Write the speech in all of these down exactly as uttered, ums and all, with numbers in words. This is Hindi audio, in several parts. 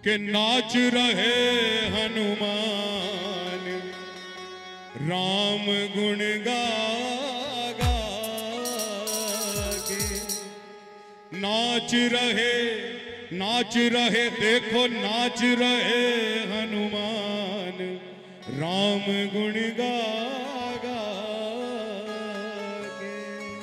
कि नाच रहे हनुमान राम गुण गा गा के। नाच रहे नाच रहे देखो नाच रहे हनुमान राम गुण गा गा के।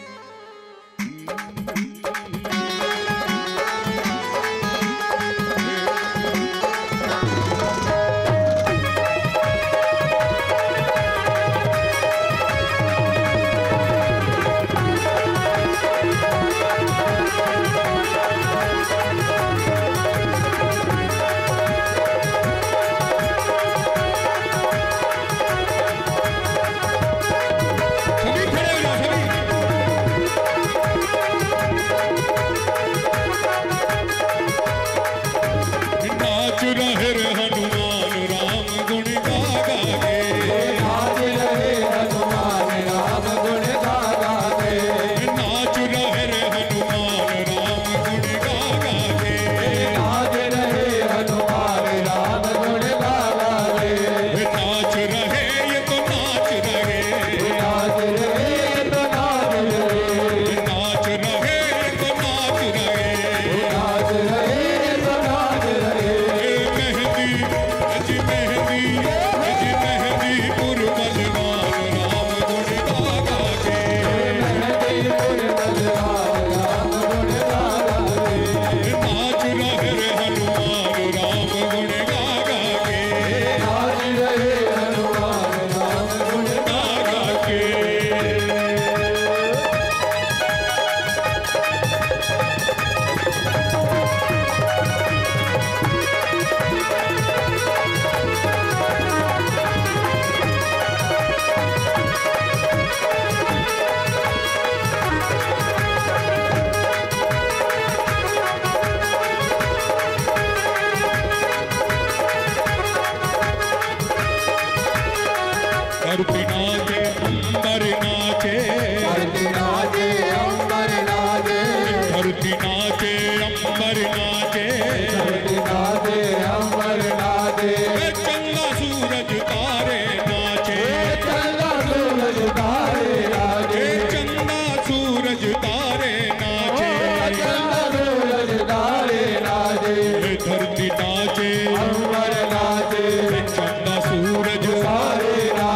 धरती नाचे अंबर नाचे धरती नाचे अंबर नाचे धरती नाचे अंबर नाचे धरती नाचे अंबर नाचे चंदा सूरज तारे नाचे चंदा सूरज तारे नाचे चंदा सूरज तारे नाचे चंदा सूरज तारे नाचे धरती नाचे अंबर नाचे चंदा सूरज तारे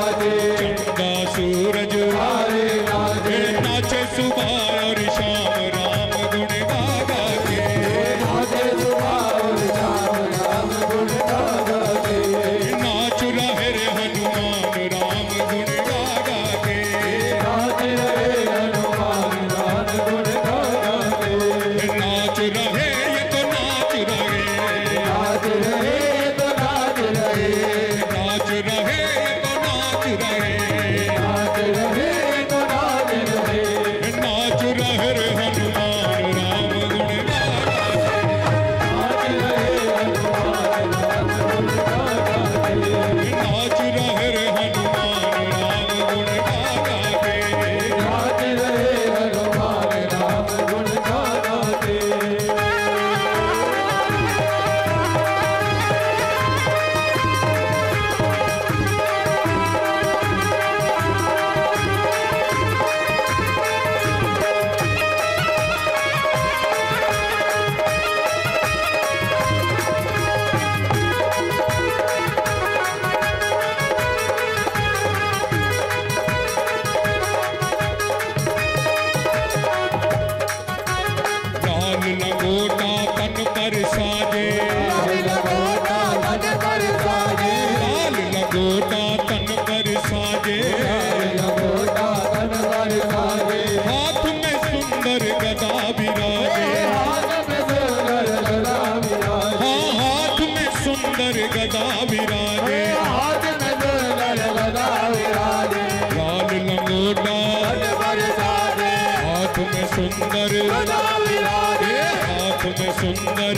चंदा सूरज तारे नाचे नाचे सुबह और शाम राम गुण गा गा के नाचे सुबह और शाम राम गुण गा गा के नाच रहे रे हनुमान राम गुण गा गा के नाच रहे हनुमान राम गुण गा गा के नाच रहे ये तो नाच रहे नाच रहे ये तो नाच रहे नाच रहे नाच रहे नाच रहे तो नाच रहे नाच रहे रे हनुमान राम गुण गा नाच रहे हनुमान राम गुण गा नाच रहे रे हनुमान राम गुण गा नाच रहे हनुमान राम गुण गा लंगोटा तन पर साजे लाल लंगोटा तन पर साजे लाल लंगोटा तन पर साजे लंगोटा तन पर साजे हाथ में सुंदर गदा विराजे हाथ में सुंदर गदा विराजे हाँ हाथ में सुंदर गदा विराजे हाथ में सुंदर गदा विराजे लाल लंगोटा तन पर साजे हाथ में सुंदर गदा विराजे हाथ में सुंदर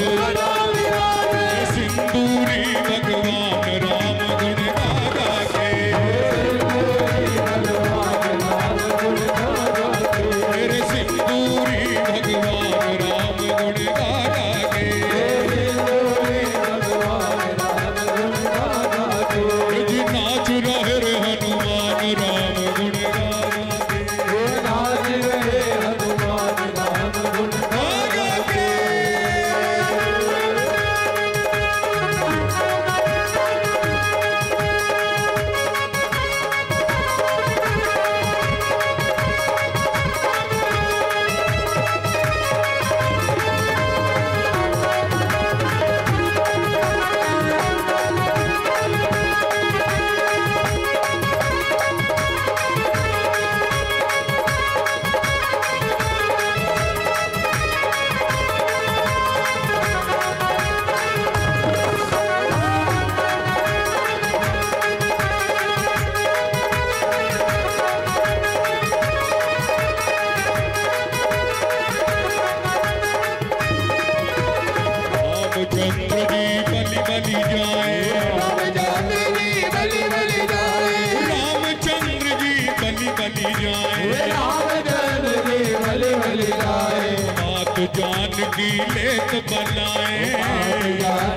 सिंदूरी भगवान राम गुण गा के मेरे सिंदूरी भगवान राम गुण गा के रामचंद्र जी बलि बलि जाए, रामचंद्र जी बलि बलि जाए, रामचंद्र जी बलि बलि जाए, रामचंद्र जी बलि बलि जाए। मात जानकी लेत बलाए, मात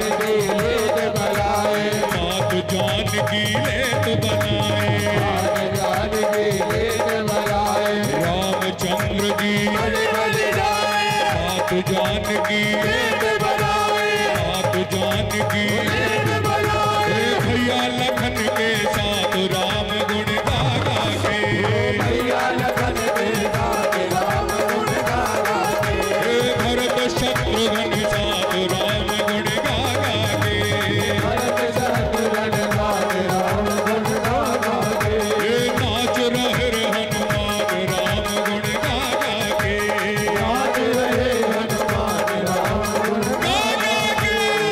जानकी लेत बलाए, मात जानकी लेत बलाए, मात जानकी लेत बलाए। रामचंद्र जी बलि बलि जाए, मात जानकी लेत बलाए, मात जानकी लेत बलाए। भैया लखन के साथ राम गुण गा गा के, भैया लखन के साथ राम गुण गा गा के, भरत शत्रुघ्न साथ राम गुण गा गा के, भरत शत्रुघ्न साथ राम गुण गा गा के, नाच रहे हनुमान राम गुण गा गा के, नाच रहे हनुमान राम गुण गा गा के।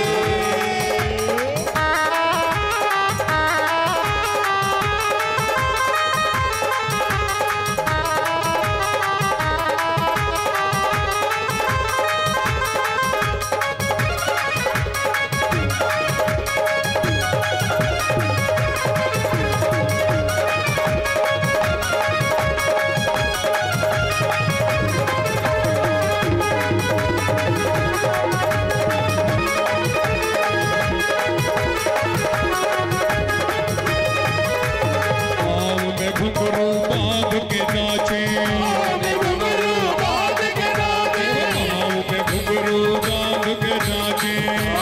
पाँव में घुंघरू बांध के नाचे, घुंघरू बांध के नाचे, पाँव में घुंघरू बांध के नाचे,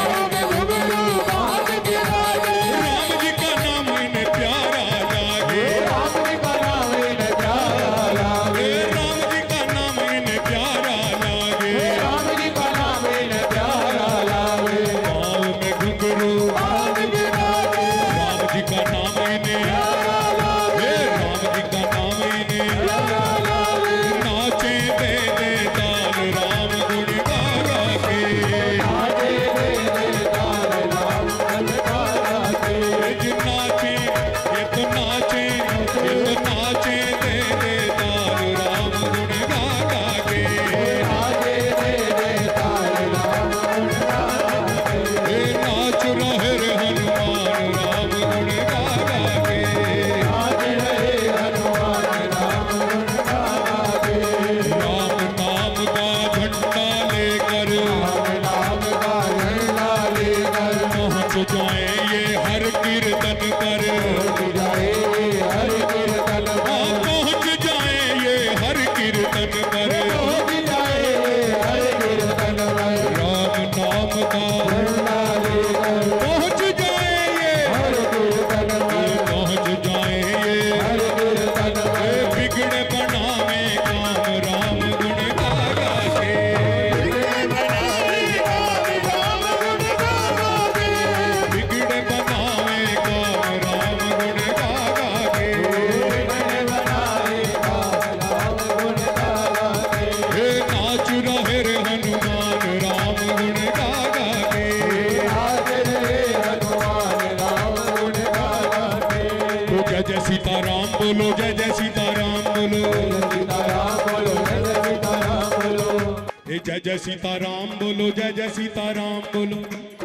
घुंघरू बांध के नाचे। राम जी का नाम इन्हें प्यारा लागे, राम जी का नाम इन्हें प्यारा लागे, राम जी का नाम इन्हें प्यारा लागे, राम जी का नाम इन्हें प्यारा लागे। पाँव में घुंघरू बांध के नाचे, राम जी का नाम इन्हें, प्यारा लागे, राम जी का नाम इन्हें प्यारा लागे। नाचे दे दे ताल राम गुण गा गा के, नाचे दे दे ताल राम गुण गा गा के, ये नाचे ये तो नाचे ये तो नाचे दे दे ताल राम गुण गा गा के, नाचे दे दे ताल राम गुण गा गा के। ये नाच रहे हनुमान राम गुण गा गा के, नाच रहे हनुमान राम गुण गा गा के। राम नाम का झंडा लेकर राम नाम का झंडा लेकर पहुँच जाए ये हर कीर्तन पर, पहुंच जाए हर कीर्तन पर, पहुँच जाए ये हर कीर्तन पर, पहुंच जाए हर कीर्तन पर। राम नाम का झंडा लेकर पहुँच जाए ये हर कीर्तन पर, पहुँच जाए ये हर कीर्तन पर। बिगड़े बनावे काम राम गुण गा गा के, बिगड़े बनावे काम राम गुण गा गा के, बिगड़े बनावे काम राम गुण गा गा के, बिगड़े बनावे काम राम गुण गा गा के। हे नाच रहे हनुमान राम गुण गा गा के, नाच रहे हनुमान राम गुण गा गा के। तो जय जय सीताराम बोलो, जय जय सीताराम बोलो, सीताराम बोलो, जय जय सीताराम बोलो, हे जय जय सीताराम बोलो, जय जय सीताराम बोलो,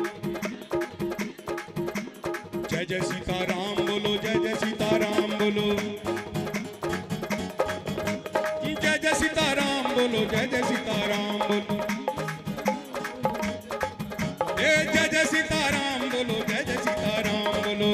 जय जय सीताराम बोलो, जय जय सीताराम बोलो, जय जय सीताराम बोलो, जय जय सीताराम बोलो, हे जय जय सीताराम बोलो, जय जय सीताराम बोलो,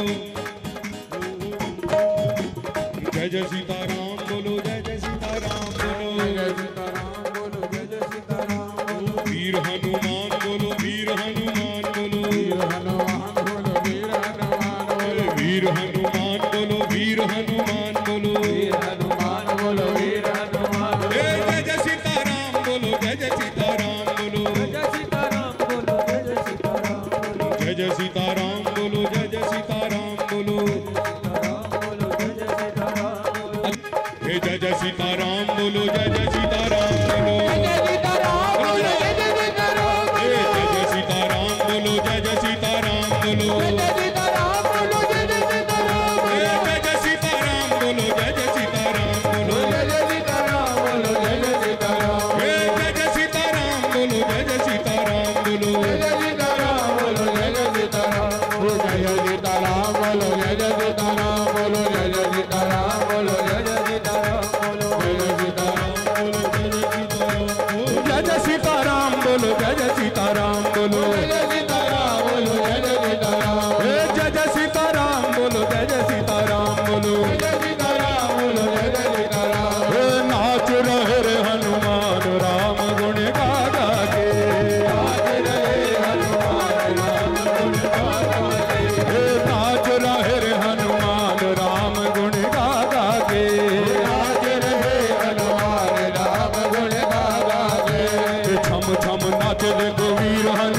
जय जय सीताराम बोलो, जय जय सीताराम बोलो, जय सीताराम बोलो, जय जय सीताराम बोलो। वीर हनुमान बोलो, वीर हनुमान बोलो, वीर हनुमान बोलो, वीर हनुमान बोलो, वीर हनुमान बोलो, वीर हनुमान बोलो, वीर हनुमान बोलो, वीर हनुमान बोलो। हे जय जय सीताराम बोलो, जय जय सीताराम बोलो, जय सीताराम बोलो, जय जय सीताराम बोलो, जय जय सीताराम बोलो, जय जय सीताराम बोलो, सीताराम बोलो, जय जय सीताराम बोलो। हे जय जय सीताराम बोलो, जय जय सीताराम बोलो, जय सीताराम बोलो, जय जय सीताराम हे जय जय सीताराम बोलो, जय जय सीताराम बोलो, जय सीताराम बोलो, जय जय सीताराम हे बोलो। जय जय सीताराम बोलो, जय जय सीताराम बोलो, जय जय सीताराम बोलो, जय जय सीताराम हे जय जय सीताराम बोलो, जय जय सीताराम बोलो, जय जय सीताराम